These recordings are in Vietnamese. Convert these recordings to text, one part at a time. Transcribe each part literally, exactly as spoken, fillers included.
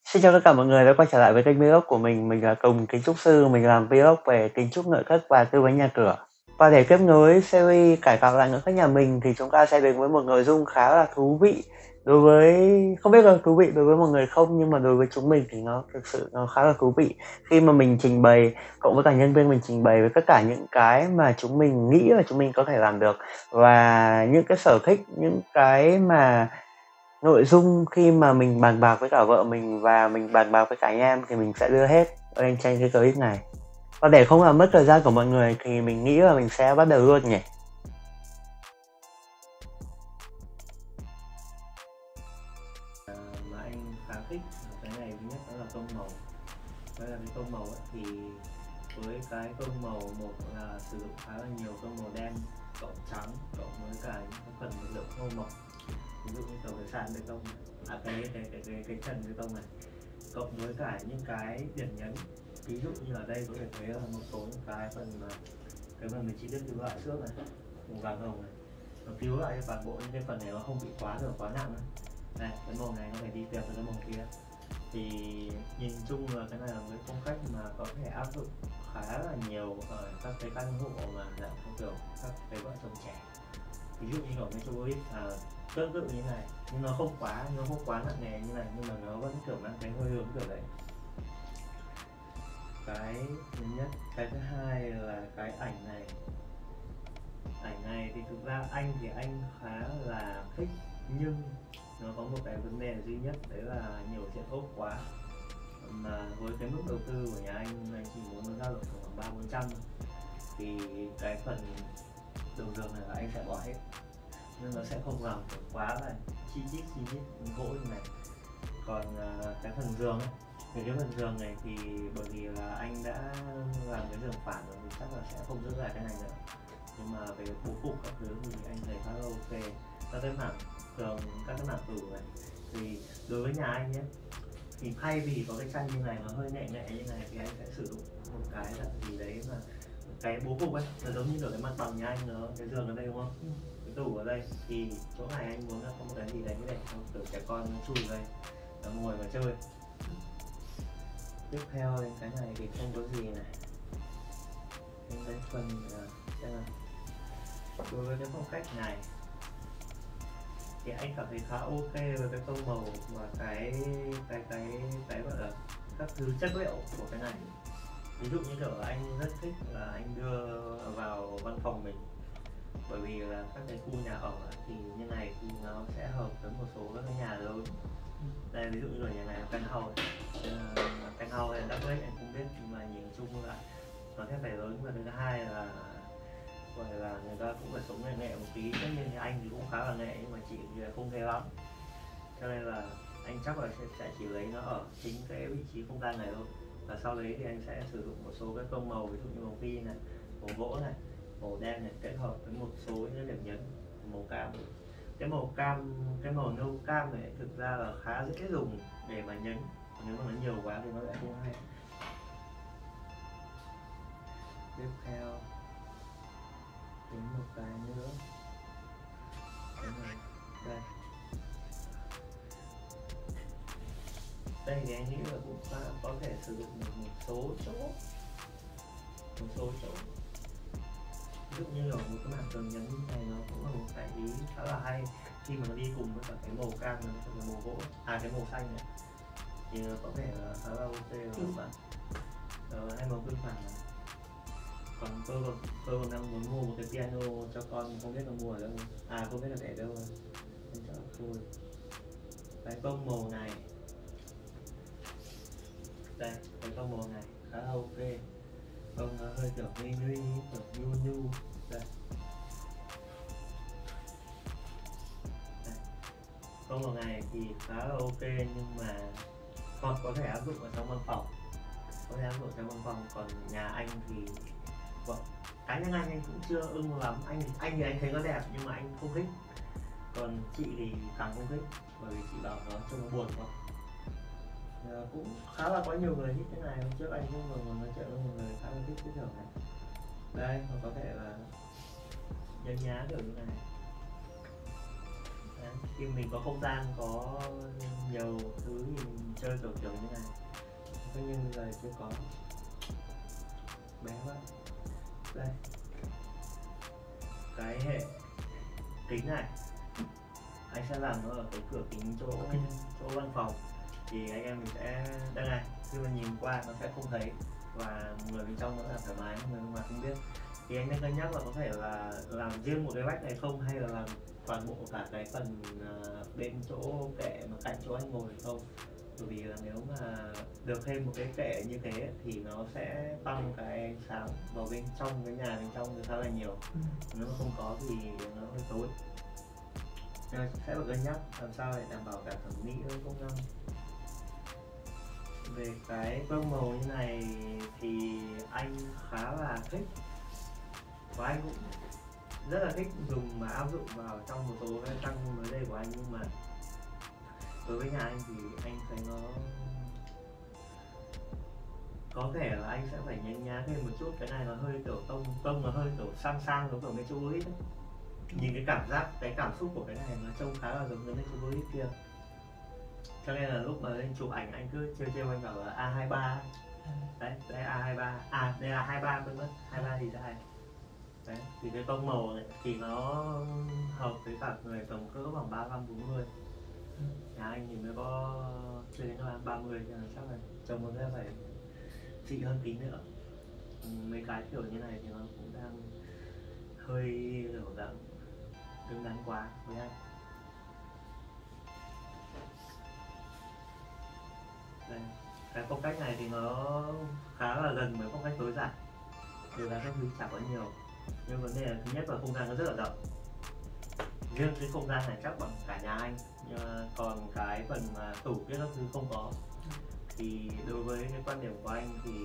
Xin chào tất cả mọi người đã quay trở lại với kênh vlog của mình. Mình là Tùng, kiến trúc sư, mình làm vlog về kiến trúc nội thất và tư vấn nhà cửa. Và để tiếp nối series cải tạo lại nội thất nhà mình thì chúng ta sẽ đến với một nội dung khá là thú vị. Đối với không biết là thú vị đối với mọi người không, nhưng mà đối với chúng mình thì nó thực sự nó khá là thú vị khi mà mình trình bày cộng với cả nhân viên mình trình bày với tất cả những cái mà chúng mình nghĩ là chúng mình có thể làm được, và những cái sở thích, những cái mà nội dung khi mà mình bàn bạc với cả vợ mình và mình bàn bạc với cả anh em thì mình sẽ đưa hết lên trên cái clip này. Và để không làm mất thời gian của mọi người thì mình nghĩ là mình sẽ bắt đầu luôn nhỉ. À, mà anh khá thích cái này thứ nhất đó là tông màu. Đây là cái tông màu ấy, thì với cái tông màu, một là sử dụng khá là nhiều tông màu đen cộng trắng cộng với cả những cái phần vật liệu thô mộc, ví dụ như kiểu cái sàn bê tông, à cái cái cái cái, cái trần bê tông này, cộng với cả những cái điểm nhấn, ví dụ như ở đây có thể thấy là một số những cái phần mà cái phần mình chi tiết cứu lại xước này, màu vàng hồng này, nó cứu lại cho toàn bộ những cái phần này nó không bị quá được quá nặng nữa. Này, cái màu này nó phải đi kèm với cái màu kia, thì nhìn chung là cái này là một cái phong cách mà có thể áp dụng khá là nhiều ở các cái căn hộ mà dạng theo kiểu các cái vợ chồng trẻ, ví dụ như ở Metropolis à, tương tự như này, nhưng nó không quá nó không quá nặng nề như này, nhưng mà nó vẫn kiểu mang cái hơi hướng kiểu đấy. Cái thứ nhất. Cái thứ hai là cái ảnh này. Ảnh này thì thực ra anh thì anh khá là thích, nhưng nó có một cái vấn đề duy nhất, đấy là nhiều diện ốp quá, mà với cái mức đầu tư của nhà anh anh chỉ muốn nó dao động khoảng ba bốn trăm, thì cái phần đầu giường này là anh sẽ bỏ hết, nhưng nó sẽ không làm quá là chi tiết chi tiết gỗ như này. Còn uh, cái phần giường ấy, thì cái phần giường này thì bởi vì là anh đã làm cái giường phản rồi thì chắc là sẽ không giữ lại cái này nữa, nhưng mà về bố cục các thứ thì anh thấy khá là ok. Các cái mảng giường, các cái mảng tủ này thì đối với nhà anh nhé, thì thay vì có cái tranh như này nó hơi nhẹ nhẹ như này thì anh sẽ sử dụng một cái là gì đấy mà cái bố cục ấy nó giống như kiểu cái mặt bằng nhà anh, nó cái giường ở đây đúng không, cái tủ ở đây, thì chỗ này anh muốn là có một cái gì đấy để cho kiểu trẻ con nó chui đây nó ngồi và chơi. Tiếp theo đến cái này thì không có gì này, đến cái phần đây là đối với cái phong cách này thì anh cảm thấy khá ok với cái tông màu và cái cái cái cái gọi là các thứ chất liệu của cái này. Ví dụ như kiểu là anh rất thích là anh đưa vào văn phòng mình, bởi vì là các cái khu nhà ở thì như này thì nó sẽ hợp với một số các cái nhà lớn. Đây ví dụ như ở nhà này là căn house, căn house hay là double anh không biết, nhưng mà nhìn chung là nó sẽ phải lớn. Và thứ hai là gọi là người ta cũng phải sống nghệ nghệ một tí, tất nhiên thì anh thì cũng khá là nghệ, nhưng mà chị thì không thế lắm, cho nên là anh chắc là sẽ, sẽ chỉ lấy nó ở chính cái vị trí không gian này thôi, và sau đấy thì anh sẽ sử dụng một số cái tông màu, ví dụ như màu ghi này, màu gỗ này, màu đen này, kết hợp với một số những điểm nhấn màu cam. Cái màu cam, cái màu nâu cam này thực ra là khá dễ dùng để mà nhấn, nếu mà nó nhiều quá thì nó lại không hay. Tiếp theo đến một cái nữa, cái này đây đây thì anh nghĩ là cũng có thể sử dụng được một số chỗ, một số chỗ ví dụ như ở một cái mảng tường nhấn này, nó cũng là một cái ý khá là hay khi mà nó đi cùng với cả cái màu cam này, cái màu gỗ, à cái màu xanh này, thì nó có thể là khá là ok rồi các bạn. Ờ, hay màu tương phản này. Còn tôi còn tôi còn đang muốn mua một cái piano cho con, không biết là mua ở đâu, à không biết là để đâu rồi, anh chọn thôi. Cái tông màu này đây, cái tông màu này khá là ok, tông nó hơi kiểu nghi nghi, kiểu nhu nhu đây. Đây, tông màu này thì khá là ok, nhưng mà còn có thể áp dụng ở trong văn phòng, có thể áp dụng trong văn phòng. Còn nhà anh thì vâng, cá nhân anh anh cũng chưa ưng lắm, anh anh thì anh thấy nó đẹp nhưng mà anh không thích, còn chị thì càng không thích, bởi vì chị bảo nó trông nó buồn quá. À, cũng khá là có nhiều người thích cái này, hôm trước anh cũng vừa nói chuyện với một người khá là thích cái kiểu này. Đây, nó có thể là nhấn nhá kiểu như này. Đấy. Khi mình có không gian, có nhiều thứ thì mình chơi kiểu kiểu như này. Tất nhiên bây giờ chưa có, bé quá. Đây, cái hệ kính này anh sẽ làm nó ở cái cửa kính chỗ chỗ văn phòng, thì anh em mình sẽ đây này, khi mà nhìn qua nó sẽ không thấy và người bên trong vẫn là thoải mái, người bên ngoài không biết. Thì anh nên cân nhắc là có thể là làm riêng một cái vách này không, hay là làm toàn bộ cả cái phần uh, bên chỗ kệ mà cạnh chỗ anh ngồi không. Bởi vì là nếu mà được thêm một cái kệ như thế thì nó sẽ tăng cái ánh sáng vào bên trong cái nhà bên trong khá là nhiều. Ừ. Nếu mà không có thì nó hơi tối, nên sẽ phải cân nhắc làm sao để đảm bảo cả thẩm mỹ với công năng. Về cái tông màu như này thì anh khá là thích, và anh cũng rất là thích dùng và áp dụng vào trong một số cái trang mới đây của anh. Nhưng mà đối với nhà anh thì anh thấy nó có thể là anh sẽ phải nhấn nhá thêm một chút. Cái này nó hơi kiểu tông tông nó hơi kiểu sang sang giống kiểu Metropolis ấy. Nhìn cái cảm giác, cái cảm xúc của cái này nó trông khá là giống cái Metropolis kia. Cho nên là lúc mà lên chụp ảnh anh cứ trêu trêu anh bảo là A hai ba. Đấy, đây A hai ba. À, đây là hai ba cơ mất. hai ba thì sai. Đấy, thì cái tông màu này thì nó hợp với cả người tầm cỡ khoảng ba mươi lăm bốn mươi. Nhà anh thì mới có chưa đến là ba mươi, cho nên chắc là trông nó sẽ phải xịn hơn tí nữa. Mấy cái kiểu như này thì nó cũng đang hơi kiểu dạng cứng rắn quá với anh. Đây, cái phong cách này thì nó khá là gần với phong cách tối giản, từ là các thứ chẳng có nhiều. Nhưng vấn đề là thứ nhất là không gian nó rất là rộng, riêng cái không gian này chắc bằng cả nhà anh. Nhưng còn cái phần mà tủ kia các thứ không có, thì đối với cái quan điểm của anh thì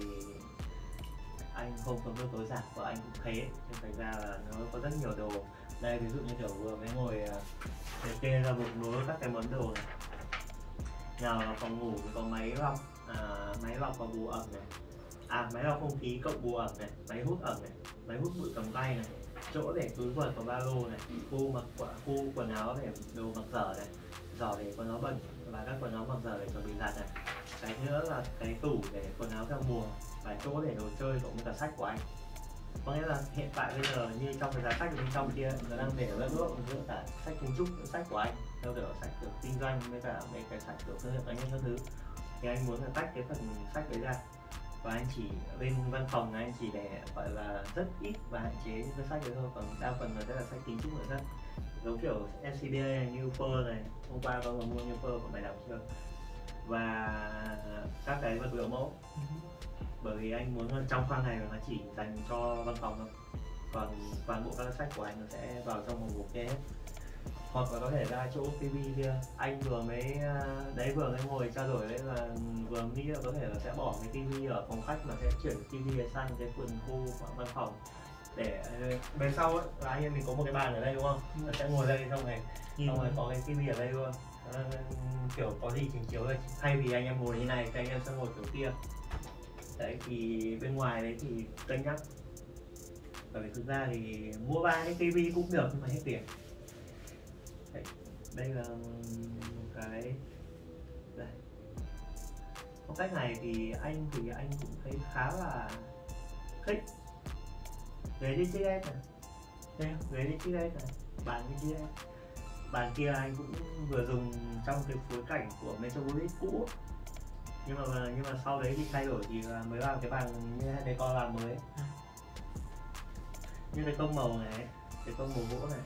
anh không có cái tối giản của anh cũng thế, nên thành ra là nó có rất nhiều đồ. Đây, ví dụ như kiểu vừa mới ngồi để kê ra một núi các cái món đồ này. Nào là phòng ngủ thì có máy lọc, à, máy lọc và bù ẩm này, à máy lọc không khí cộng bù ẩm này, máy hút ẩm này, máy hút bụi cầm tay này, chỗ để túi quần và ba lô này, khu mặc khu quần áo để đồ mặc dở này, giỏ để quần áo bẩn và các quần áo mặc dở để chuẩn bị giặt này. Cái nữa là cái tủ để quần áo theo mùa và chỗ để đồ chơi cộng với cả sách của anh. Có nghĩa là hiện tại bây giờ như trong cái giá sách ở bên trong kia nó đang để lẫn lộn giữa cả sách kiến trúc, sách của anh theo kiểu sách kiểu kinh doanh với cả mấy cái sách kiểu thương hiệu cá nhân các thứ. Thì anh muốn là tách cái phần sách đấy ra, và anh chỉ bên văn phòng này anh chỉ để gọi là rất ít và hạn chế những cái sách đấy thôi, còn đa phần là sẽ là sách kiến trúc nữa. Rất giống kiểu en xê bê a này, như Fur này, hôm qua có người mua như Fur của mày đọc chưa, và các cái vật liệu mẫu. Bởi vì anh muốn trong khoang này nó chỉ dành cho văn phòng thôi, còn toàn bộ các sách của anh nó sẽ vào trong phòng ngủ kia hết. Hoặc là có thể ra chỗ tivi kia, anh vừa mới đấy vừa mới ngồi trao đổi đấy là vừa nghĩ là có thể là sẽ bỏ cái tivi ở phòng khách mà sẽ chuyển tivi sang cái phần khu văn phòng, để bên sau ấy là anh em mình có một cái bàn ở đây đúng không, nó sẽ ngồi đây xong này, xong rồi có cái tivi ở đây luôn. Đó, kiểu có gì chỉnh chiếu đây, thay vì anh em ngồi như này thì anh em sẽ ngồi kiểu kia. Đấy, thì bên ngoài đấy thì cân nhắc, bởi vì thực ra thì mua ba cái tivi cũng được nhưng mà hết tiền. Đấy, đây là một cái đây. Phong cách này thì anh thì anh cũng thấy khá là thích. Ghế đi chiếc này, đây ghế đi chiếc này, bàn đi chiếc này. Bàn kia anh cũng vừa dùng trong cái phối cảnh của Metropolis cũ, nhưng mà nhưng mà sau đấy thì thay đổi thì mới làm cái bàn như đây, con làm mới. Như cái tông màu này, cái tông màu gỗ này,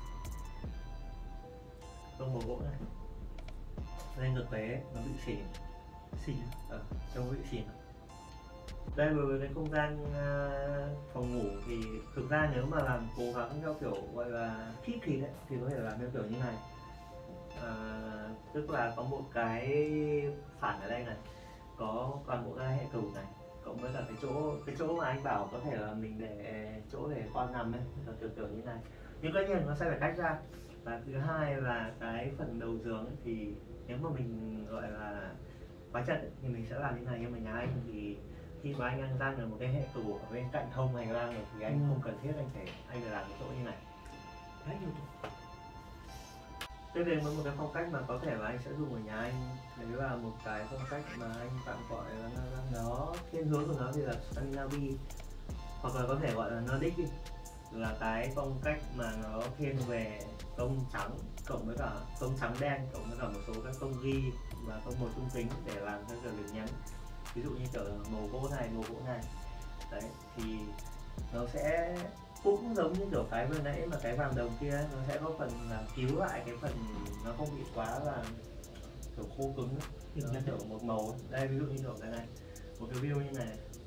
tông màu gỗ này lên thực tế nó bị xỉn, xỉn ở ờ, trông bị xỉn. Đây với cái không gian uh, phòng ngủ thì thực ra nếu mà làm cố gắng theo kiểu gọi là khít khít đấy thì có thể làm theo kiểu như này. Uh, tức là có một cái phản ở đây này, có toàn bộ cái hệ tủ này, cộng với cả cái chỗ cái chỗ mà anh bảo có thể là mình để chỗ để con nằm ấy, kiểu kiểu như này. Nhưng tất nhiên nó sẽ phải cách ra. Và thứ hai là cái phần đầu giường ấy, thì nếu mà mình gọi là quá chật ấy, thì mình sẽ làm như này. Nhưng mà nhà anh thì khi mà anh đang gian được một cái hệ tủ ở bên cạnh hông hành lang rồi thì anh ừ. không cần thiết anh phải anh phải làm cái chỗ như này. Đấy, như Tiếp đến với một cái phong cách mà có thể là anh sẽ dùng ở nhà anh, đấy là một cái phong cách mà anh tạm gọi là nó thiên hướng của nó thì là Scandinavia, hoặc là có thể gọi là Nordic đi, là cái phong cách mà nó thiên về tông trắng cộng với cả tông trắng đen cộng với cả một số các tông ghi và tông màu trung tính để làm cho kiểu điểm nhấn, ví dụ như kiểu màu gỗ này màu gỗ này đấy, thì nó sẽ cũng giống như kiểu cái vừa nãy mà cái vàng đồng kia, nó sẽ có phần là cứu lại cái phần nó không bị quá là kiểu khô cứng ấy. Thì nó kiểu một màu ấy. Đây ví dụ như kiểu cái này, một cái view như này,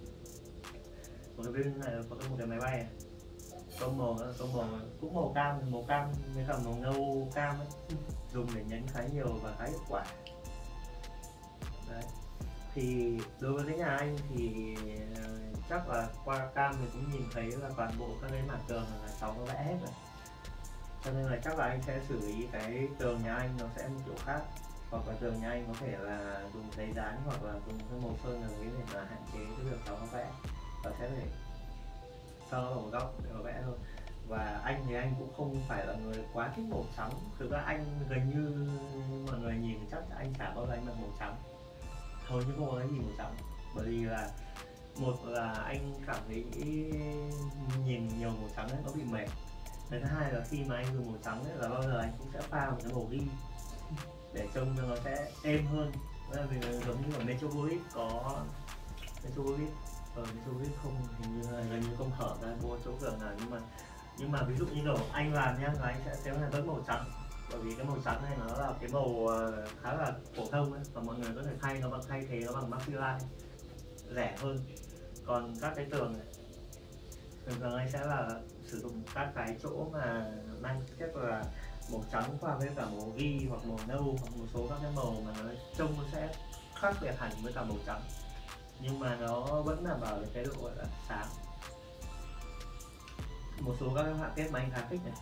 một cái view như này có một cái máy bay này, tông màu tông màu cũng màu cam, màu cam với cả màu nâu cam ấy, dùng để nhấn khá nhiều và khá hiệu quả. Đấy. Thì đối với cái nhà anh thì chắc là qua cam thì cũng nhìn thấy là toàn bộ các cái mặt tường là cháu nó vẽ hết rồi, cho nên là chắc là anh sẽ xử lý cái tường nhà anh nó sẽ một kiểu khác, hoặc là tường nhà anh có thể là dùng giấy dán hoặc là dùng cái màu sơn nào đấy để mà hạn chế cái việc cháu nó vẽ, và sẽ để sau nó một góc để mà vẽ thôi. Và anh thì anh cũng không phải là người quá thích màu trắng, thực ra anh gần như mọi người nhìn chắc anh chả bao giờ anh mặc màu trắng, hầu như không có cái gì màu trắng, bởi vì là một là anh cảm thấy nhìn nhiều màu trắng ấy nó bị mệt, cái thứ hai là khi mà anh dùng màu trắng ấy là bao giờ anh cũng sẽ pha một cái màu ghi để trông nó sẽ êm hơn. Vì giống như ở Metropolis có Metropolis ở Metropolis không, hình như là gần như không hở ra vô chỗ cửa nào, nhưng mà nhưng mà ví dụ như kiểu anh làm nhá là anh sẽ sẽ là vẫn màu trắng, bởi vì cái màu trắng này nó là cái màu khá là phổ thông ấy, và mọi người có thể thay nó bằng thay thế nó bằng Maxi-Line rẻ hơn. Còn các cái tường này thường thường anh sẽ là sử dụng các cái chỗ mà mang chất là màu trắng qua với cả màu ghi hoặc màu nâu hoặc một số các cái màu mà nó trông nó sẽ khác biệt hẳn với cả màu trắng, nhưng mà nó vẫn đảm bảo được cái độ gọi là sáng. Một số các họa tiết mà anh khá thích này,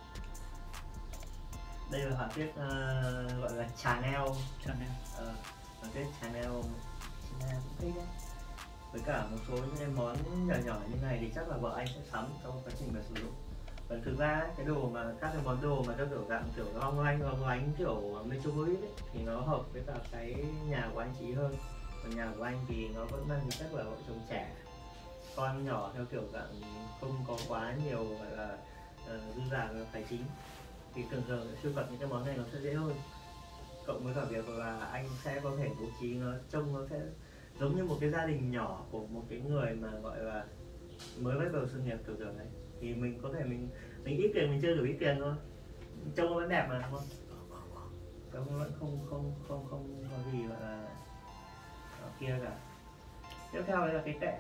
đây là họa tiết uh, gọi là Chanel Chanel uh, họa tiết Chanel Chanel cũng thích đấy. Với cả một số những cái món nhỏ nhỏ như này thì chắc là vợ anh sẽ sắm trong quá trình mà sử dụng. Và thực ra cái đồ mà các cái món đồ mà theo kiểu dạng kiểu long lanh long lánh kiểu Metropolis ấy, thì nó hợp với cả cái nhà của anh Chí hơn. Còn nhà của anh thì nó vẫn mang tính chất là vợ chồng trẻ, con nhỏ theo kiểu dạng không có quá nhiều gọi là uh, dư giả về tài chính, thì thường thường sưu tập những cái món này nó sẽ dễ hơn. Cộng với cả việc là anh sẽ có thể bố trí nó trông nó sẽ giống như một cái gia đình nhỏ của một cái người mà gọi là mới bắt đầu sự nghiệp kiểu kiểu này, thì mình có thể mình mình ít tiền mình chơi đủ ít tiền thôi, trông nó vẫn đẹp mà, đúng không? Trông vẫn không không không không có gì gọi là ở kia cả. Tiếp theo đây là cái kệ.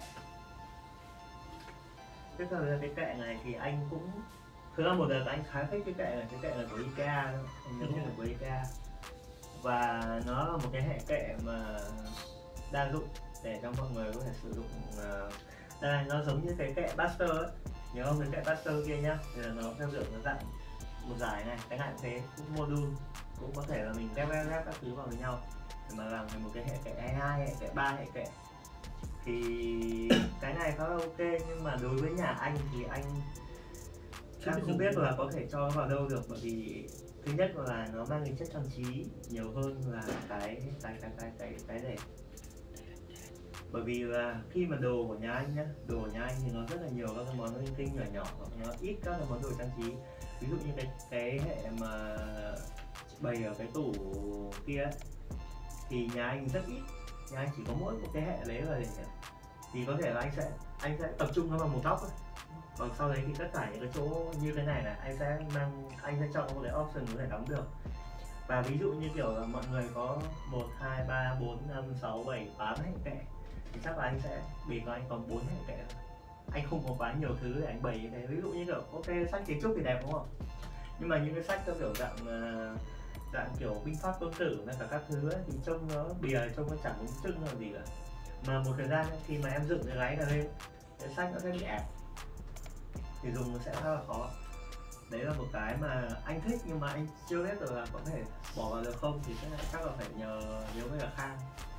Tiếp theo là cái kệ này thì anh cũng thực ra một đợt anh khá thích cái kệ này, cái kệ này của Ikea, anh nhớ là của Ikea, và nó là một cái hệ kệ mà đa dụng để cho mọi người có thể sử dụng. Uh, đây nó giống như cái kệ Buster ấy, nhớ không, cái kệ Buster kia nhá, thì là nó theo kiểu nó dạng một giải này, cái hạn thế cũng module, cũng có thể là mình ghép ghép ghép các thứ vào với nhau để mà làm thành một cái hệ kệ hai, hệ kệ ba, hệ kệ. Thì cái này khá là ok, nhưng mà đối với nhà anh thì anh anh không biết là có thể cho vào đâu được, bởi vì thứ nhất là nó mang tính chất trang trí nhiều hơn là cái cái cái cái cái cái để, bởi vì là khi mà đồ của nhà anh nhá, đồ của nhà anh thì nó rất là nhiều các cái món linh tinh nhỏ nhỏ, nó ít các cái món đồ trang trí. Ví dụ như cái cái hệ mà bày ở cái tủ kia ấy, thì nhà anh rất ít, nhà anh chỉ có mỗi một cái hệ đấy là để thì có thể là anh sẽ anh sẽ tập trung nó vào một góc ấy. Còn sau đấy thì tất cả những cái chỗ như cái này này anh sẽ mang anh sẽ chọn một cái option có thể đóng được. Và ví dụ như kiểu là mọi người có một, hai, ba, bốn, năm, sáu, bảy, tám hệ kệ thì chắc là anh sẽ bị có anh còn bốn hệ kệ. Anh không có quá nhiều thứ để anh bày như thế. Ví dụ như kiểu ok sách kiến trúc thì đẹp đúng không? Nhưng mà những cái sách theo kiểu dạng dạng kiểu binh pháp quân tử hay cả các thứ ấy, thì trông nó bìa trông nó chẳng đúng trưng là gì cả. Mà một thời gian khi mà em dựng cái gáy này lên, cái sách nó sẽ bị ẹp thì dùng nó sẽ khá là khó. Đấy là một cái mà anh thích nhưng mà anh chưa biết được là có thể bỏ vào được không, thì chắc là phải nhờ nhớ với cả Khang.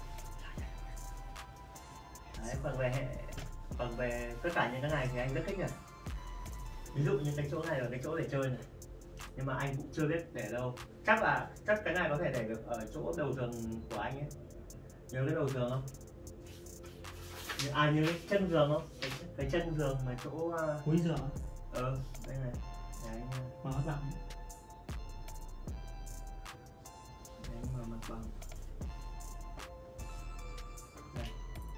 Đấy, còn về hệ còn về tất cả những cái này thì anh rất thích này. Ví dụ như cái chỗ này là cái chỗ để chơi này, nhưng mà anh cũng chưa biết để đâu. chắc là chắc cái này có thể để được ở chỗ đầu giường của anh ấy. Nhớ cái đầu giường không? À nhớ cái chân giường không? Cái, cái chân giường mà chỗ uh... cuối giường. Ờ đây này. Đấy anh mở mặt bằng. Đấy mở mặt bằng. Đây.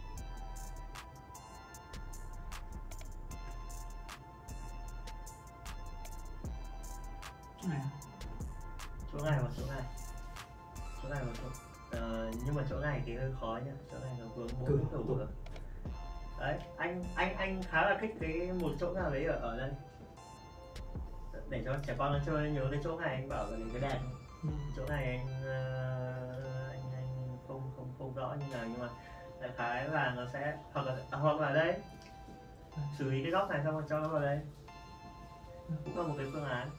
Chỗ này. Chỗ này và chỗ này. Chỗ này và chỗ uh, nhưng mà chỗ này thì hơi khó nhá. Chỗ này nó vướng bốn tủ rồi. Đấy, anh anh anh khá là thích cái một chỗ nào đấy ở ở đây. Để cho trẻ con nó chơi, nhớ cái chỗ này anh bảo là cái đèn. Ừ. Chỗ này anh uh, anh anh không không không rõ như nào, nhưng mà đại khái là nó sẽ hoặc là hoặc là đây. Xử lý cái góc này xong rồi cho nó vào đây. Cũng là một cái phương án.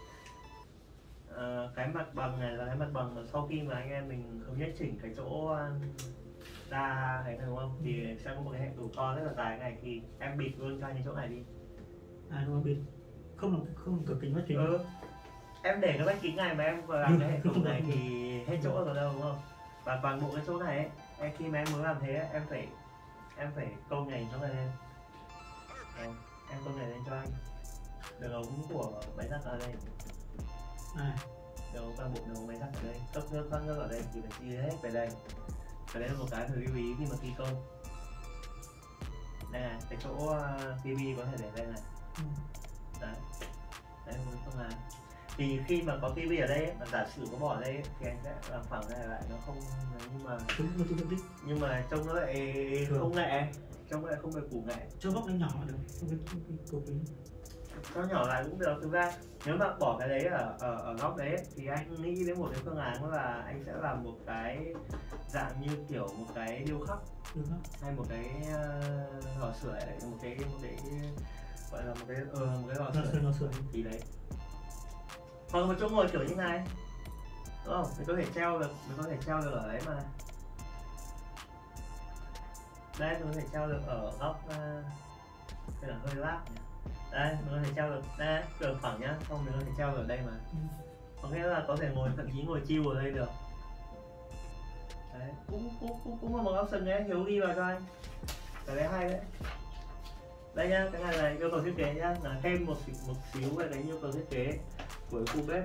Uh, cái mặt bằng này là cái mặt bằng mà sau khi mà anh em mình thống nhất chỉnh cái chỗ ra thấy đúng không, thì sẽ có một cái hệ tủ to rất là dài này, thì em bịt luôn cho những chỗ này đi. À đúng rồi, bịt không không cửa kính vách kính. Ừ. Em để cái vách kính này mà em vào làm cái hệ tủ này thì hết chỗ rồi đâu đúng không? Và toàn bộ cái chỗ này ấy, em khi mà em muốn làm thế em phải em phải câu này chỗ này lên. Rồi, em câu này lên cho anh. Đường ống của máy giặt ở đây. À. Đường ống toàn bộ đường ống máy giặt ở đây, cấp nước thoát nước ở đây thì phải chia hết về đây. Và đây là một cái phải lưu ý khi mà thi công. Đây này, cái chỗ uh, ti vi có thể để đây này. Ừ. Đấy, đây là một phương án. Thì khi mà có ti vi ở đây ấy, mà giả sử có bỏ ở đây ấy, thì anh sẽ làm phẳng này lại, nó không, nhưng mà nhưng mà trông nó lại không nghệ, trông nó lại không được củ nghệ. Cho góc nó nhỏ được, cho nhỏ lại cũng được. Thực ra nếu mà bỏ cái đấy ở ở, ở góc đấy ấy, thì anh nghĩ đến một cái phương án là anh sẽ làm một cái dạng như kiểu một cái điêu khắc, điêu khắc. Hay một cái uh, lò sưởi, một cái một cái gọi là một cái ờ một cái lò sưởi, lò sưởi thì đấy, hoặc một chỗ ngồi kiểu như này đúng không, mình có thể treo được, mình có thể treo được ở đấy mà. Đây mình có thể treo được ở góc uh, cái là hơi lát nhỉ. Đây mình có thể treo được, đây được phẳng nhá, không mình có thể treo ở đây mà. Ừ. Có nghĩa là có thể ngồi, thậm chí ngồi chill ở đây được. Đấy, cũng cũng cũng cũng là một option đấy, Hiếu ghi vào cho anh. Cái đấy hay đấy. Đây nhá, cái này là yêu cầu thiết kế nhá, là thêm một một xíu về cái yêu cầu thiết kế của khu bếp.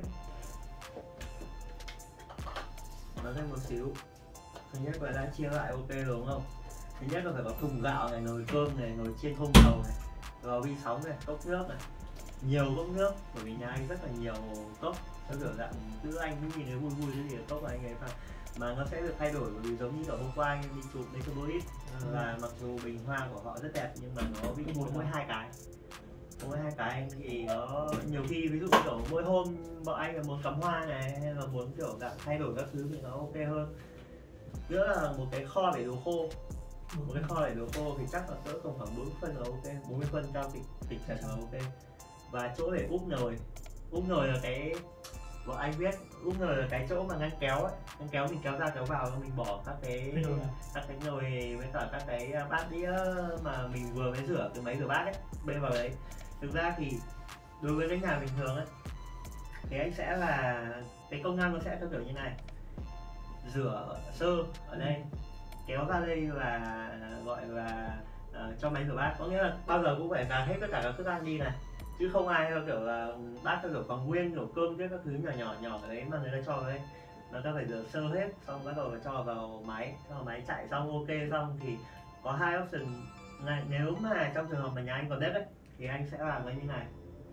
Nói thêm một xíu. Thứ nhất là đã chia lại ok rồi đúng không? Thứ nhất là phải có thùng gạo này, nồi cơm này, nồi chiên không dầu này, lò vi sóng này, cốc nước này, nhiều cốc nước, bởi vì nhà anh rất là nhiều cốc, nó kiểu dạng cứ anh cứ nhìn thấy vui vui cái gì cốc của anh ấy mà mà nó sẽ được thay đổi, bởi vì giống như ở hôm qua anh đi chụp lấy cái bolit là mặc dù bình hoa của họ rất đẹp nhưng mà nó bị mỗi mỗi hai cái, mỗi hai cái anh thì nó nhiều khi ví dụ kiểu mỗi hôm bọn anh là muốn cắm hoa này hay là muốn kiểu dạng thay đổi các thứ thì nó ok hơn. Nữa là một cái kho để đồ khô, một cái kho để đồ khô thì chắc là cỡ tầm khoảng bốn mươi phân là ok, bốn mươi phân cao tịch tịch chặt là ok. Và chỗ để úp nồi, úp nồi là cái bọn anh biết, úp nồi là cái chỗ mà ngăn kéo ấy, ngăn kéo mình kéo ra kéo vào, mình bỏ các cái các cái nồi với cả các cái bát đĩa mà mình vừa mới rửa từ máy rửa bát ấy, bê vào đấy. Thực ra thì đối với cái nhà bình thường ấy thì anh sẽ là cái công năng nó sẽ theo kiểu như này: rửa sơ ở đây, kéo ra đây là gọi là uh, cho máy rửa bát, có nghĩa là bao giờ cũng phải gạt hết tất cả các thức ăn đi này, chứ không ai theo kiểu là bát theo kiểu còn nguyên, kiểu cơm với các thứ nhỏ nhỏ nhỏ ở đấy mà người ta cho vào đây, nó ta phải rửa sơ hết xong bắt đầu cho vào máy, cho vào máy chạy xong ok xong thì có hai option này. Nếu mà trong trường hợp mà nhà anh còn bếp ấy thì anh sẽ làm cái như này,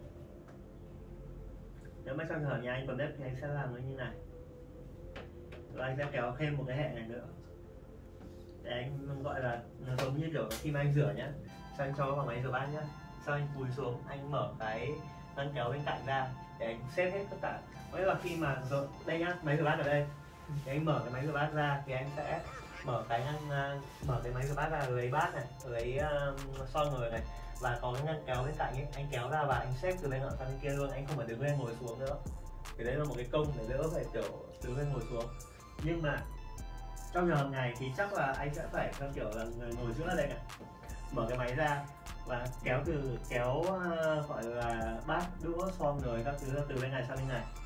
nếu mà trong trường hợp nhà anh còn bếp thì anh sẽ làm cái như này, rồi anh sẽ kéo thêm một cái hệ này nữa để anh gọi là giống như kiểu khi mà anh rửa nhá, sau anh cho vào máy rửa bát nhá, sau anh cúi xuống anh mở cái ngăn kéo bên cạnh ra để anh xếp hết tất cả. Có nghĩa là khi mà rửa, đây nhá, máy rửa bát ở đây thì anh mở cái máy rửa bát ra thì anh sẽ mở cái ngăn mở cái máy rửa bát ra, lấy bát này, lấy uh, son rồi này, và có cái ngăn kéo bên cạnh ấy, anh kéo ra và anh xếp từ bên nọ sang bên kia luôn, anh không phải đứng lên ngồi xuống nữa. Thì đấy là một cái công để đỡ phải kiểu đứng lên ngồi xuống. Nhưng mà trong trường hợp này thì chắc là anh sẽ phải theo kiểu là người ngồi giữa đây này, mở cái máy ra và kéo từ kéo uh, gọi là bát đũa son rồi các thứ từ bên này sang bên này,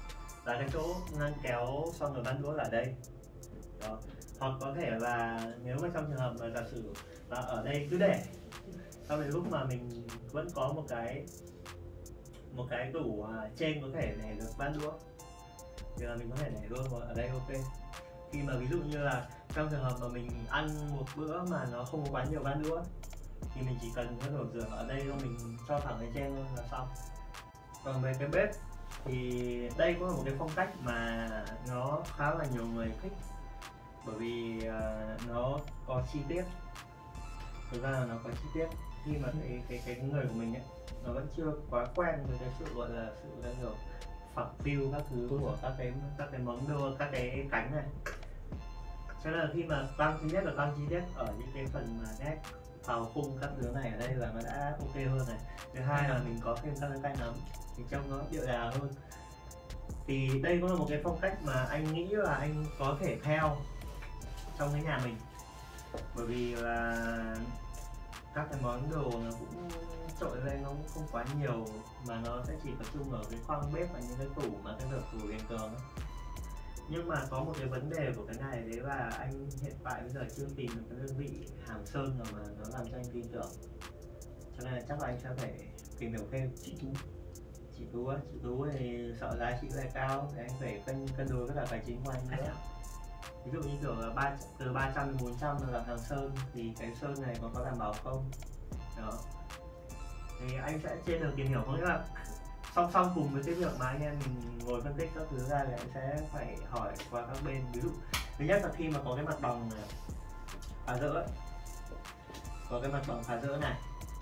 là cái chỗ ngăn kéo xong rồi bát đũa là ở đây đó. Hoặc có thể là nếu mà trong trường hợp mà giả sử là ở đây cứ để sau đến lúc mà mình vẫn có một cái một cái tủ à, trên có thể để được bát đũa thì là mình có thể để luôn ở đây. Ok, khi mà ví dụ như là trong trường hợp mà mình ăn một bữa mà nó không có quá nhiều bát đũa thì mình chỉ cần cái đồ rửa ở đây thôi, mình cho thẳng lên trên luôn là xong. Còn về cái bếp thì đây cũng là một cái phong cách mà nó khá là nhiều người thích, bởi vì uh, nó có chi tiết. Thực ra là nó có chi tiết khi mà cái cái cái người của mình ấy nó vẫn chưa quá quen với cái sự gọi là sự cái kiểu phẳng phiu các thứ của các cái các cái móng đô, các cái cánh này, cho nên là khi mà tăng thứ nhất là tăng chi tiết ở những cái phần mà nét vào khung các thứ này ở đây là nó đã ok hơn này. Thứ hai là mình có thêm các cái tay nắm thì trông nó điệu đà hơn. Thì đây cũng là một cái phong cách mà anh nghĩ là anh có thể theo trong cái nhà mình, bởi vì là các cái món đồ nó cũng trội lên, nó cũng không quá nhiều mà nó sẽ chỉ tập trung ở cái khoang bếp và những cái tủ mà cái được tủ liền tường ấy. Nhưng mà có một cái vấn đề của cái này đấy là anh hiện tại bây giờ chưa tìm được cái đơn vị hàng sơn nào mà nó làm cho anh tin tưởng, cho nên là chắc là anh sẽ phải tìm hiểu thêm. Chị Tú Chị Tú á, chị Tú thì sợ giá trị lại cao thì anh phải cân cân đối với cả tài chính của anh nữa. Ví dụ như kiểu là ba từ ba trăm đến bốn trăm là hàng sơn thì cái sơn này có có đảm bảo không đó, thì anh sẽ trên đường tìm hiểu. Có nghĩa là song song cùng với cái việc mà anh em mình ngồi phân tích các thứ ra thì anh sẽ phải hỏi qua các bên. Ví dụ thứ nhất là khi mà có cái mặt bằng phá rỡ ấy, có cái mặt bằng phá rỡ này,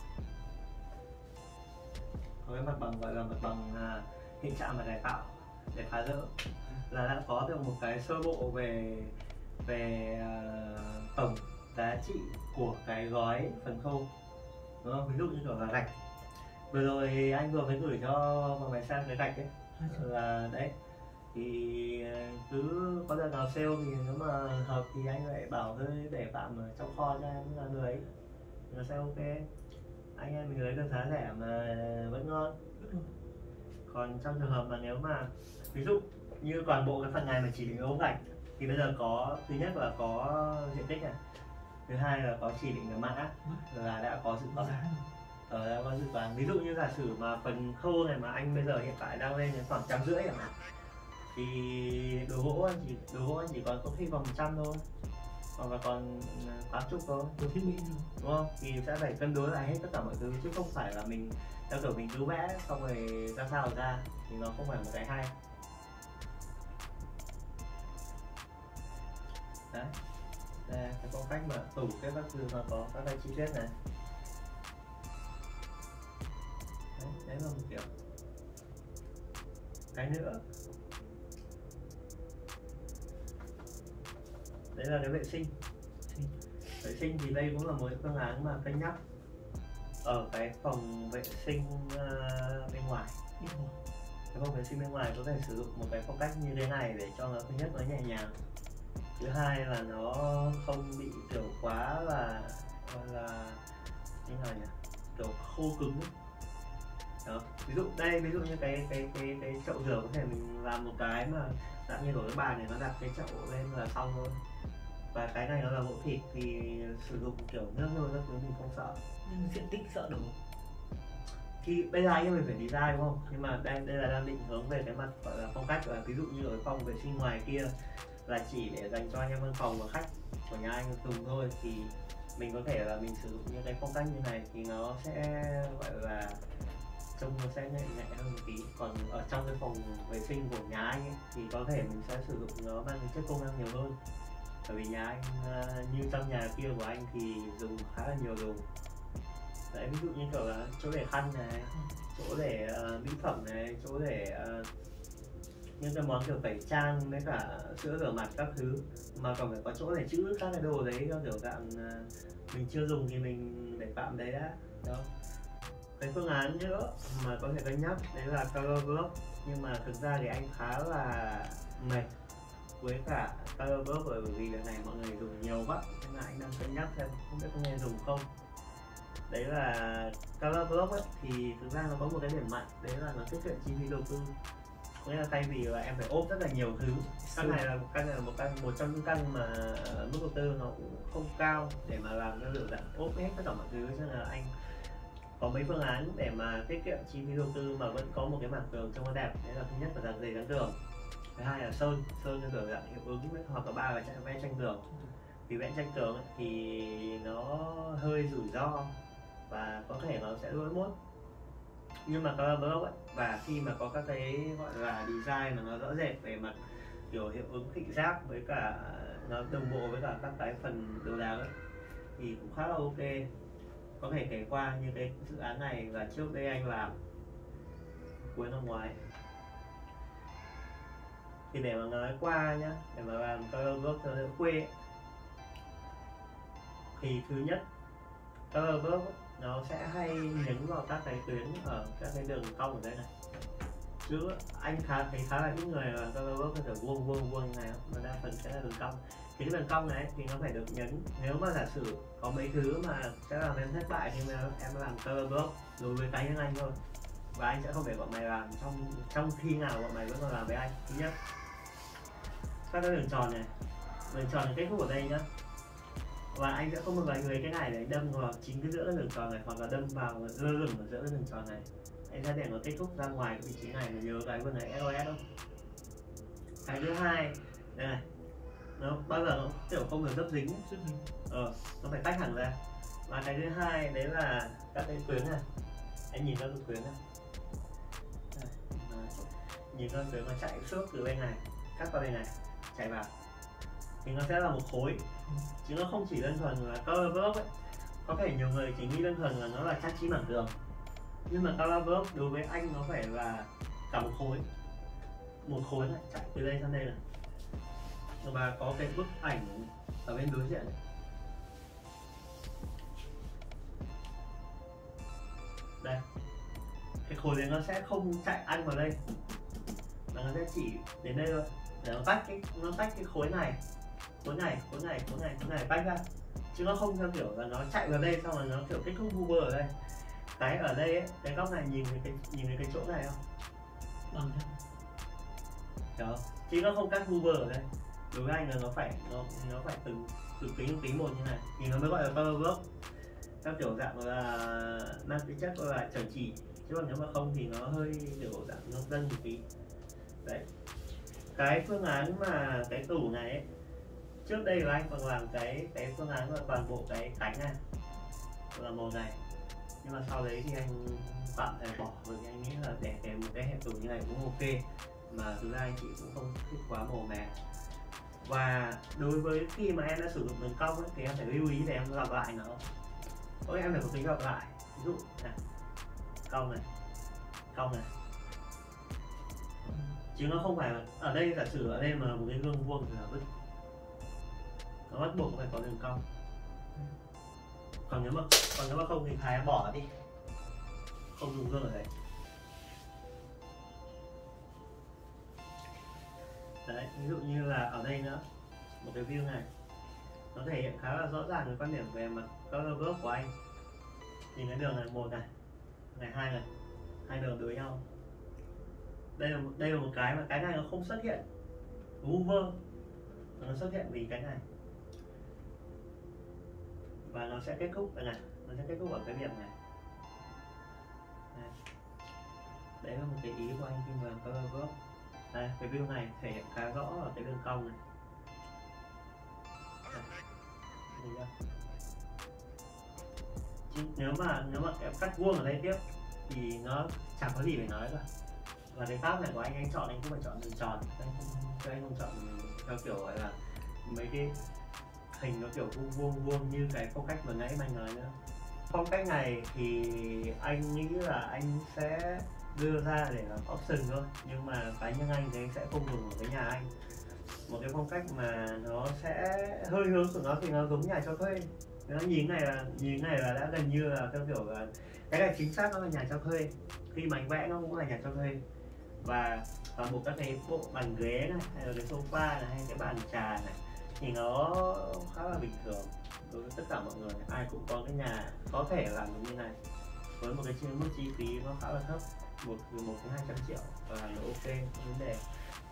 có cái mặt bằng gọi là mặt bằng uh, hiện trạng và cải tạo để phá rỡ, là đã có được một cái sơ bộ về về uh, tổng giá trị của cái gói phần khâu, đúng không? Ví dụ như kiểu là gạch, vừa rồi anh vừa mới gửi cho mọi người xem cái gạch ấy, là đấy thì cứ có đợt nào sale thì nếu mà hợp thì anh lại bảo thôi để tạm ở trong kho cho em là người ấy, nó sẽ ok, anh em mình lấy được giá rẻ mà vẫn ngon. Còn trong trường hợp mà nếu mà ví dụ như toàn bộ cái phần này mà chỉ định ốp gạch thì bây giờ có, thứ nhất là có diện tích này, thứ hai là có chỉ định cái mã là đã có dự toán, ờ, đã có dự toán. Ví dụ như giả sử mà phần khâu này mà anh bây giờ hiện tại đang lên đến khoảng trăm rưỡi chẳng hạn, thì đồ gỗ anh chỉ đồ gỗ anh chỉ còn có khi còn một trăm thôi, hoặc là còn tám chục thôi, đồ thiết bị đúng không? Thì sẽ phải cân đối lại hết tất cả mọi thứ, chứ không phải là mình theo kiểu mình cứ vẽ xong rồi ra sao ra thì nó không phải một cái hay. Đấy, đây cái phong cách mà tủ cái các thứ mà có các cái chi tiết này. Đấy, đấy là một kiểu. Cái nữa, đấy là cái vệ sinh. Vệ sinh thì đây cũng là một cái phương án mà cân nhắc ở cái phòng vệ sinh uh, bên ngoài. Cái phòng vệ sinh bên ngoài có thể sử dụng một cái phong cách như thế này để cho nó, thứ nhất nó nhẹ nhàng, thứ hai là nó không bị kiểu quá là gọi là như nào nhỉ, kiểu khô cứng ấy. Đó, ví dụ đây, ví dụ như cái cái cái cái chậu rửa có thể mình làm một cái mà dạng như đổi cái bàn để nó đặt cái chậu lên là xong thôi. Và cái này nó là gỗ thịt thì sử dụng kiểu nước thôi, các thứ mình không sợ. Nhưng diện tích sợ đủ. Thì bây giờ anh em mình phải design đúng không? Nhưng mà đây đây là đang định hướng về cái mặt gọi là phong cách, là ví dụ như ở phòng vệ sinh ngoài kia là chỉ để dành cho anh em văn phòng và khách của nhà anh dùng thôi, thì mình có thể là mình sử dụng những cái phong cách như này thì nó sẽ gọi là trông nó sẽ nhẹ nhẹ hơn một tí. Còn ở trong cái phòng vệ sinh của nhà anh ấy, thì có thể mình sẽ sử dụng nó mang cái chất công năng nhiều hơn, bởi vì nhà anh như trong nhà kia của anh thì dùng khá là nhiều đồ. Đấy, ví dụ như kiểu là chỗ để khăn này, chỗ để uh, mỹ phẩm này, chỗ để uh, những cái món kiểu tẩy trang với cả sữa rửa mặt các thứ, mà còn phải có chỗ để trữ các cái đồ đấy cho kiểu dạng uh, mình chưa dùng thì mình để tạm đấy đã. Đó. Cái phương án nữa mà có thể cân nhắc đấy là color block, nhưng mà thực ra thì anh khá là mệt với cả color block bởi vì lần này mọi người dùng nhiều quá, nên là anh đang cân nhắc xem không biết có nên dùng không. Đấy là color block ấy, thì thực ra nó có một cái điểm mạnh đấy là nó tiết kiệm chi phí đầu tư. nghĩa là thay vì là em phải ốp rất là nhiều thứ, căn này là một căn là một căn một trong những căn mà mức đầu tư nó cũng không cao để mà làm cái kiểu dạng ốp hết tất cả mọi thứ, cho nên là anh có mấy phương án để mà tiết kiệm chi phí đầu tư mà vẫn có một cái mảng tường trông nó đẹp. Đấy là thứ nhất là dàn dày dán tường, thứ hai là sơn sơn cho tường dạng hiệu ứng, hoặc là ba là vẽ tranh tường. Thì vẽ tranh tường ấy, thì nó hơi rủi ro và có thể nó sẽ lỗi mốt, nhưng mà color block ấy, và khi mà có các cái gọi là design mà nó rõ rệt về mặt kiểu hiệu ứng thị giác với cả nó đồng bộ với cả các cái phần đồ đạc ấy thì cũng khá là ok. Có thể kể qua như cái dự án này là trước đây anh làm cuối năm ngoái, thì để mà nói qua nhá, để mà làm color block cho đỡ quê ấy, thì thứ nhất color block nó sẽ hay nhấn vào các cái tuyến ở các cái đường cong ở đây này, chứ anh khá thấy khá là ít người là color block có thể vuông vuông vuông như này, mà đa phần sẽ là đường cong. Thì cái đường cong này thì nó phải được nhấn. Nếu mà giả sử có mấy thứ mà sẽ làm em thất bại thì em làm color block đối với cá nhân anh thôi, và anh sẽ không để bọn mày làm trong trong khi nào bọn mày vẫn còn làm với anh. Thứ nhất, các cái đường tròn này, đường tròn này kết thúc ở đây nhá, và anh sẽ không bao giờ người cái này để đâm vào chính cái giữa cái đường tròn này, hoặc là đâm vào lơ lửng ở giữa cái đường tròn này. Anh sẽ để nó kết thúc ra ngoài cái vị trí này, mà nhớ cái vừa nãy ét o ét không? Cái thứ hai đây này, nó bao giờ nó kiểu không được dấp dính, ờ, nó phải tách hẳn ra. Và cái thứ hai đấy là các cái tuyến này, anh nhìn các cái tuyến này, nhìn các tuyến nó chạy suốt từ bên này cắt vào bên này chạy vào thì nó sẽ là một khối, chứ nó không chỉ đơn thuần là color block ấy. Có thể nhiều người chỉ nghĩ đơn thuần là nó là trang trí mảng tường, nhưng mà color block đối với anh nó phải là cả một khối, một khối này chạy từ đây sang đây này, và có cái bức ảnh ở bên đối diện này. Đây, cái khối đấy nó sẽ không chạy ăn vào đây, mà nó sẽ chỉ đến đây thôi, để nó tách cái nó tách cái khối này, khối này, khối này, khối này, khối này tách ra, chứ nó không theo kiểu là nó chạy vào đây xong rồi nó kiểu kết thúc hover ở đây. Cái ở đây ấy, cái góc này nhìn cái nhìn thấy cái chỗ này không? Bằng thế. Đó, chứ nó không cắt hover ở đây. Đối với anh là nó phải nó nó phải từng từng tí từng tí một như này thì nó mới gọi là color block, theo kiểu dạng là mang tính chất là chuẩn chỉ, chứ còn nếu mà không thì nó hơi kiểu dạng nông dân một tí. Đấy, cái phương án mà cái tủ này ấy, trước đây là anh còn làm cái cái phương án là toàn bộ cái cánh này là màu này, nhưng mà sau đấy thì anh tạm thời bỏ, bởi vì anh nghĩ là để cái một cái hệ tủ như này cũng ok, mà thực ra anh chị cũng không thích quá màu mè. Và đối với khi mà em đã sử dụng đường cong ấy, thì em phải lưu ý để em lặp lại nó. Ôi, em phải có tính lặp lại, ví dụ này, cong này, cong này, chứ nó không phải là ở đây, giả sử ở đây mà một cái gương vuông thì là vứt, nó bắt buộc phải có đường cong. Còn nếu mà còn nếu mà không thì thà bỏ đi, không dùng gương ở đây. Đấy, ví dụ như là ở đây nữa, một cái view này nó thể hiện khá là rõ ràng cái quan điểm về mặt color block của anh. Nhìn cái đường này, một này, này hai này, hai đường đối nhau. Đây là một, đây là một cái mà cái này nó không xuất hiện hover, nó xuất hiện vì cái này, và nó sẽ kết thúc đây này, nó sẽ kết thúc ở cái điểm này. Đây, đấy là một cái ý của anh khi mà color block. Đây, cái view này thể hiện khá rõ ở cái đường cong này. Đây, chứ nếu mà nếu mà em cắt vuông ở đây tiếp thì nó chẳng có gì để nói cả. Và cái pháp này của anh anh chọn anh cũng phải chọn đường tròn, anh không anh không chọn theo kiểu gọi là mấy cái hình nó kiểu vuông vuông vuông như cái phong cách vừa nãy anh nói nữa. Phong cách này thì anh nghĩ là anh sẽ đưa ra để làm option thôi, nhưng mà cá nhân anh thì anh sẽ không dùng ở cái nhà anh. Một cái phong cách mà nó sẽ hơi hướng của nó thì nó giống nhà cho thuê. Nó nhìn này là nhìn này là đã gần như là theo kiểu là cái này chính xác nó là nhà cho thuê, khi mà anh vẽ nó cũng là nhà cho thuê. Và toàn bộ các cái bộ bàn ghế này, hay là cái sofa này, hay cái bàn trà này thì nó khá là bình thường đối với tất cả mọi người. Ai cũng có cái nhà có thể làm được như này với một cái mức chi phí nó khá là thấp. một từ một đến hai trăm triệu và nó ok, không vấn đề.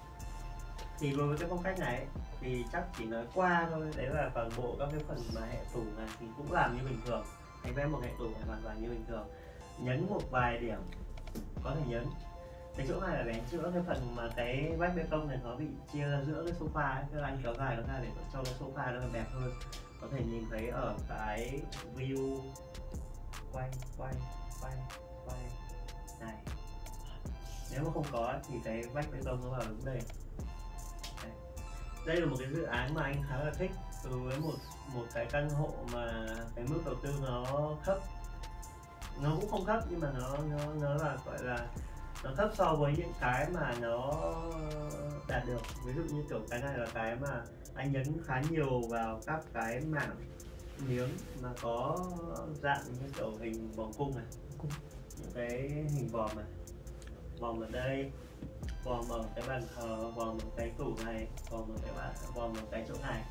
Thì đối với cái phong cách này thì chắc chỉ nói qua thôi, đấy là toàn bộ các cái phần mà hệ tủ này thì cũng làm như bình thường, anh vẽ một hệ tủ này hoàn toàn như bình thường, nhấn một vài điểm có thể nhấn. Cái chỗ này là để chữa cái phần mà cái vách bê tông này nó bị chia ra giữa cái sofa ấy, tức là anh kéo dài nó ra để cho cái sofa nó đẹp hơn, có thể nhìn thấy ở cái view quay quay quay quay này. Nếu mà không có thì cái vách bê tông nó vào đúng đây. Đấy. Đây là một cái dự án mà anh khá là thích đối với một một cái căn hộ mà cái mức đầu tư nó thấp, nó cũng không thấp nhưng mà nó nó nó là gọi là nó thấp so với những cái mà nó đạt được. Ví dụ như kiểu cái này là cái mà anh nhấn khá nhiều vào các cái mảng miếng mà có dạng như kiểu hình vòng cung này, những cái hình vòm này, vòm ở đây, vòm ở cái bàn thờ, vòm ở cái tủ này, vòm ở cái bàn, vòm ở cái chỗ này.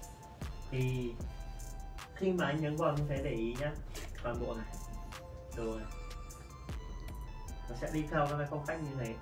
Thì khi mà anh nhấn vòm như thế để ý nhá, toàn bộ này, đồ này nó sẽ đi theo các cái phong cách như thế.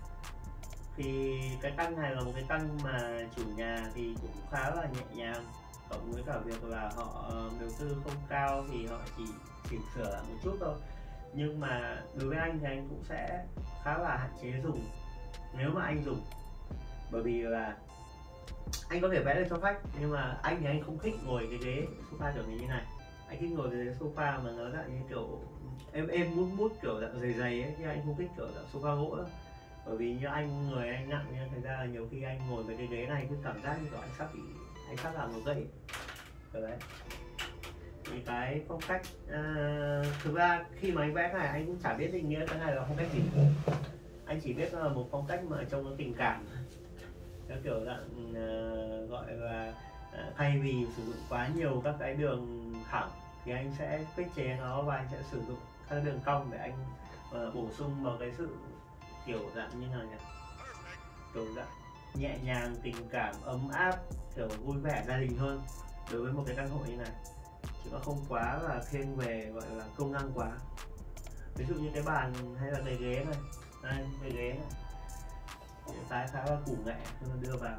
Thì cái căn này là một cái căn mà chủ nhà thì cũng khá là nhẹ nhàng, cộng với cả việc là họ đầu tư không cao thì họ chỉ chỉnh sửa lại một chút thôi. Nhưng mà đối với anh thì anh cũng sẽ khá là hạn chế dùng nếu mà anh dùng, bởi vì là anh có thể vẽ được cho khách nhưng mà anh thì anh không thích ngồi cái ghế sofa kiểu như này. Anh thích ngồi cái ghế sofa mà nó dạng như kiểu em em mút mút kiểu dạng dày dày ấy, chứ anh không thích kiểu dạng sofa gỗ đâu. Bởi vì như anh người anh nặng nên thành ra là nhiều khi anh ngồi với cái ghế này cứ cảm giác như kiểu anh sắp bị anh sắp làm một gãy đấy. Thì cái phong cách uh, thực ra khi mà anh vẽ cái này anh cũng chả biết định nghĩa cái này là phong cách gì, anh chỉ biết là một phong cách mà trông nó tình cảm, cái kiểu dạng uh, gọi là uh, thay vì sử dụng quá nhiều các cái đường thẳng thì anh sẽ tiết chế nó và anh sẽ sử dụng các đường cong để anh uh, bổ sung vào cái sự kiểu dạng như nào nhỉ, kiểu dạng nhẹ nhàng, tình cảm, ấm áp, kiểu vui vẻ gia đình hơn đối với một cái căn hộ như này, chứ nó không quá là thiên về gọi là công năng quá. Ví dụ như cái bàn hay là cái ghế này, đây cái ghế này, những cái khá là củ nghệ đưa vào.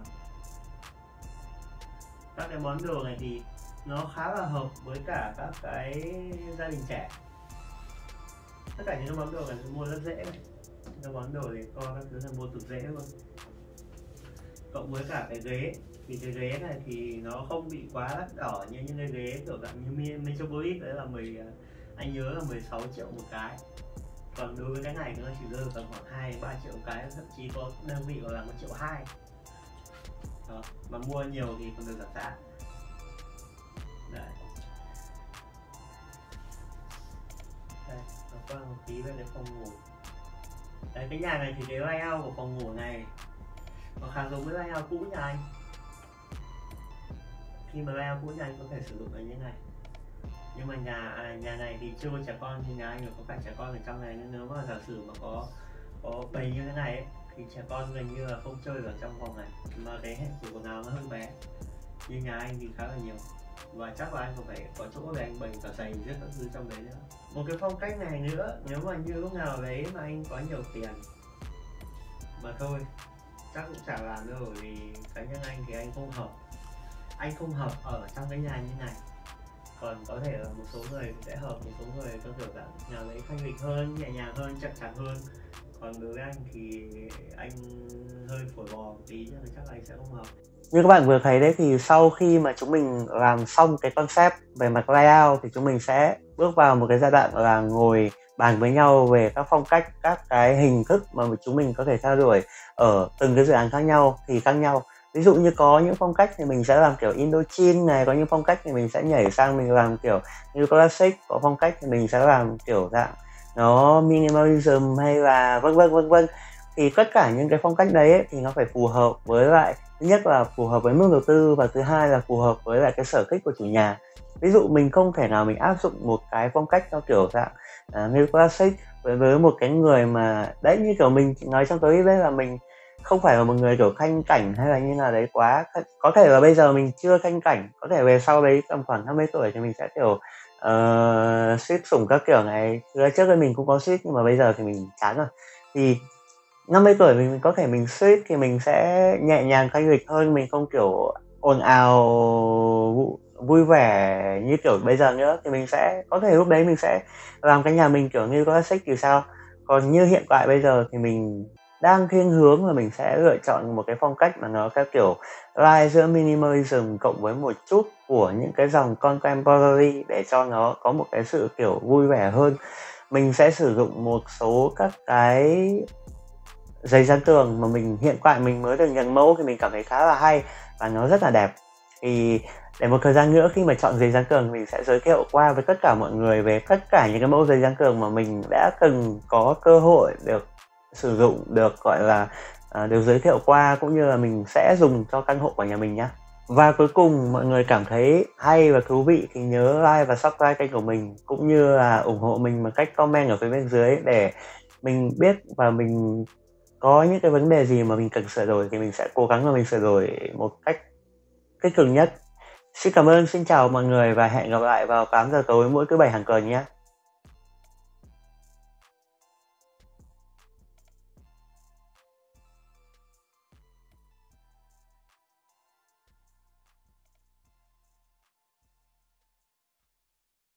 Các cái món đồ này thì nó khá là hợp với cả các cái gia đình trẻ. Tất cả những cái món đồ này mua rất dễ này, cái món đồ để co các thứ là mua cực dễ luôn. Cộng với cả cái ghế thì cái ghế này thì nó không bị quá đắt đỏ như những cái ghế kiểu dạng như Metropolis, đấy là mười anh nhớ là mười sáu triệu một cái. Còn đối với cái này nó chỉ rơi tầm khoảng hai ba triệu một cái, thậm chí có đơn vị còn là một triệu hai. Đó, mà mua nhiều thì còn được giảm giá. Đấy. Đây, nó qua một tí về cái phòng ngủ. Đấy, cái nhà này thì cái layout của phòng ngủ này nó khá giống với layout cũ nhà anh. Khi mà layout cũ nhà anh có thể sử dụng ở như này, nhưng mà nhà à, nhà này thì chưa có trẻ con thì nhà anh có phải trẻ con ở trong này, nên nếu mà giả sử mà có có bầy như thế này ấy, thì trẻ con gần như là không chơi ở trong phòng này, mà cái hệ tủ quần áo nó hơi bé. Như nhà anh thì khá là nhiều và chắc là anh còn phải có chỗ để anh bày cả giày rất các thứ trong đấy nữa. Một cái phong cách này nữa, nếu mà như lúc nào đấy mà anh có nhiều tiền mà thôi chắc cũng chả làm đâu, bởi vì cá nhân anh thì anh không hợp anh không hợp ở trong cái nhà như này. Còn có thể là một số người sẽ hợp, một số người có kiểu dạng nhà lấy thanh lịch hơn, nhẹ nhàng hơn, chậm chạp hơn. Còn đối với anh thì anh hơi phổi bò một tí cho nên chắc là anh sẽ không hợp. Như các bạn vừa thấy đấy, thì sau khi mà chúng mình làm xong cái concept về mặt layout thì chúng mình sẽ bước vào một cái giai đoạn là ngồi bàn với nhau về các phong cách, các cái hình thức mà chúng mình có thể theo đuổi ở từng cái dự án khác nhau thì khác nhau. Ví dụ như có những phong cách thì mình sẽ làm kiểu Indochine này, có những phong cách thì mình sẽ nhảy sang mình làm kiểu như classic, có phong cách thì mình sẽ làm kiểu dạng nó minimalism hay là vân vân vân vân. Thì tất cả những cái phong cách đấy ấy, thì nó phải phù hợp với lại, thứ nhất là phù hợp với mức đầu tư và thứ hai là phù hợp với lại cái sở thích của chủ nhà. Ví dụ mình không thể nào mình áp dụng một cái phong cách theo kiểu dạng uh, new classic với, với một cái người mà đấy, như kiểu mình nói trong clip đấy là mình không phải là một người kiểu khanh cảnh hay là như nào đấy quá. Có thể là bây giờ mình chưa khanh cảnh, có thể về sau đấy tầm khoảng năm mươi tuổi thì mình sẽ kiểu uh, suýt sủng các kiểu này. Trước đây mình cũng có suýt nhưng mà bây giờ thì mình chán rồi. Thì năm mươi tuổi mình có thể mình suýt thì mình sẽ nhẹ nhàng khanh lịch hơn, mình không kiểu ồn ào vui vẻ như kiểu bây giờ nữa. Thì mình sẽ có thể lúc đấy mình sẽ làm cái nhà mình kiểu như classic thì sao. Còn như hiện tại bây giờ thì mình đang thiên hướng là mình sẽ lựa chọn một cái phong cách mà nó theo kiểu lai giữa minimalism cộng với một chút của những cái dòng contemporary để cho nó có một cái sự kiểu vui vẻ hơn. Mình sẽ sử dụng một số các cái giấy dán tường mà mình hiện tại mình mới được nhận mẫu thì mình cảm thấy khá là hay và nó rất là đẹp. Thì để một thời gian nữa khi mà chọn giấy dán tường mình sẽ giới thiệu qua với tất cả mọi người về tất cả những cái mẫu giấy dán tường mà mình đã từng có cơ hội được sử dụng, được gọi là à, được giới thiệu qua, cũng như là mình sẽ dùng cho căn hộ của nhà mình nhé. Và cuối cùng mọi người cảm thấy hay và thú vị thì nhớ like và subscribe kênh của mình, cũng như là ủng hộ mình bằng cách comment ở phía bên dưới để mình biết và mình có những cái vấn đề gì mà mình cần sửa đổi thì mình sẽ cố gắng là mình sửa đổi một cách tích cực nhất. Xin cảm ơn, xin chào mọi người và hẹn gặp lại vào tám giờ tối mỗi thứ bảy hàng tuần nhé.